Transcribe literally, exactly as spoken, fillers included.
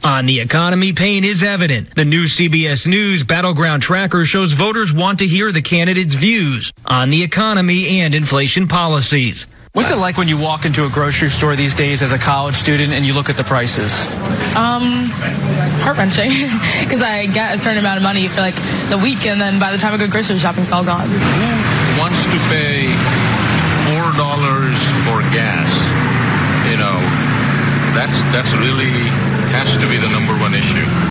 On the economy, pain is evident. The new C B S News Battleground Tracker shows voters want to hear the candidates' views on the economy and inflation policies. What's it like when you walk into a grocery store these days as a college student and you look at the prices? Um, it's heart-wrenching because I get a certain amount of money for like the week, and then by the time I go grocery shopping, it's all gone. Who wants to pay four dollars for gas? You know, that's that's really has to be the number one issue.